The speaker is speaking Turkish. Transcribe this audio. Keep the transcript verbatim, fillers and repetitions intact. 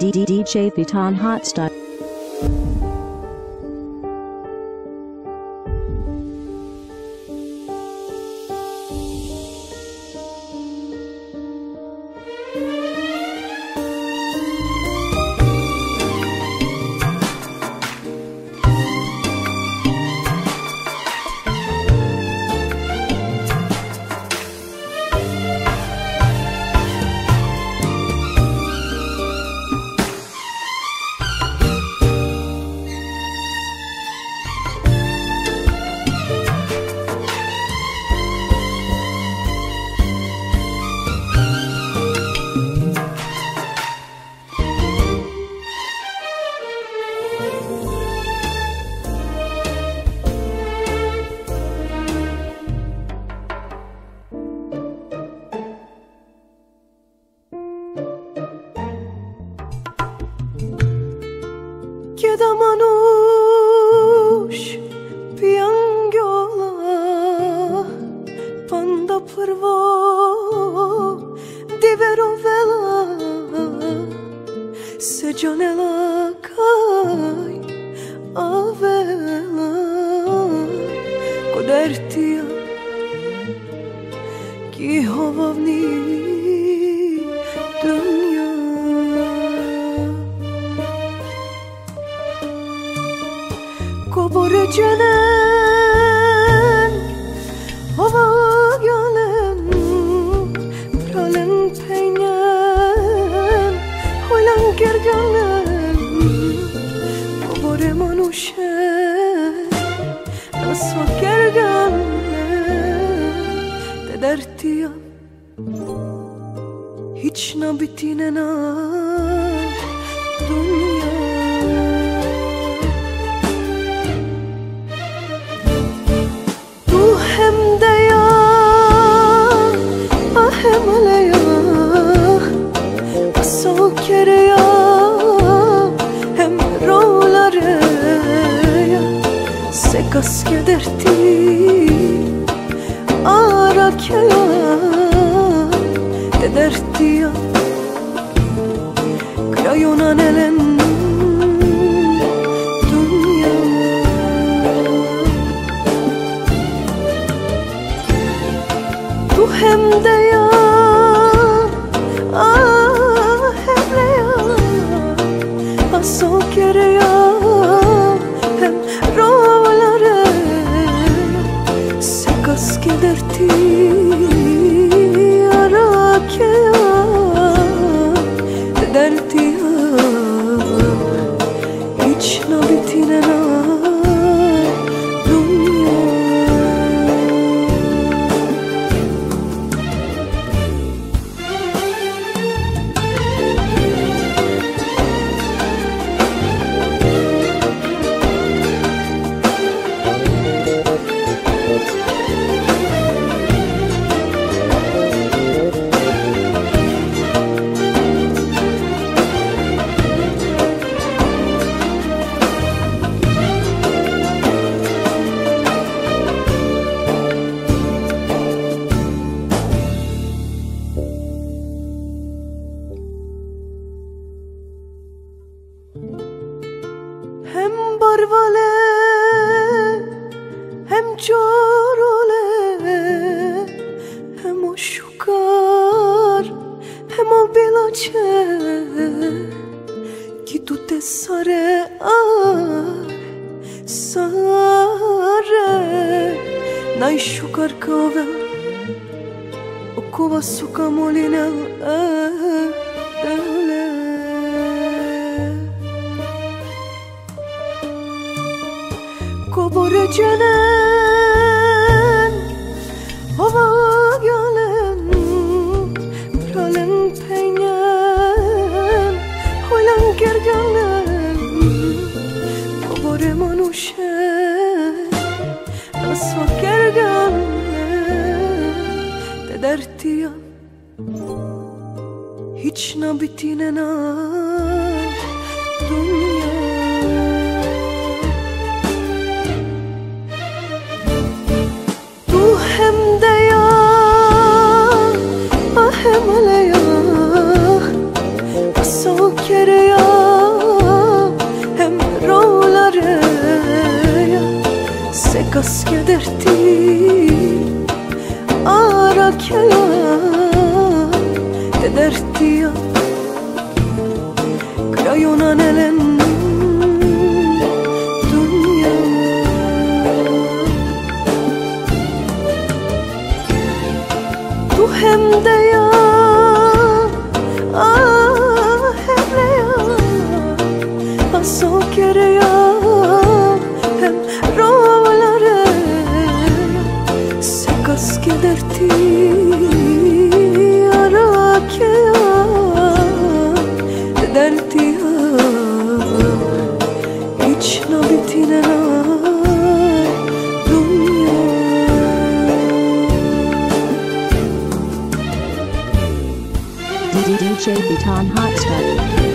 D J Fitan Hotstyle. Chieda manush piangiola panda prvo divero vela se gianela kai avela kodertia ki hovavni dunya Kobore cenen hava gelen pralen peynyen hoylan gergelen Kobore manushe nasva gergelen te dertiya hiç na bitine na dünya Kas kederti ara kya edertiya krayona nelen dünya tu hem de ya ah hem de ya aso kere ya hem ro Kas kederti ara kya dertiya hiç na bitine na dünya Hem barvale hem çorole hem o şukar hem o bilaçe ki tu te sare ar sare nai şukar kove o kova suka molina dele Kobore cenen hava gelen pralen peynyen hoylan gergelen Kobore manushe nasva gergelen te dertiya hiç na bitine na dünya Quiere ya hem rollare se caschiaderti arakya tedertia krayona nelen dünya tu hem de ya ah hem de ya paso kere ya hem rollare se caschiaderti arakya tedertia hiç nabitine na dünya D J Bitan Hotstep.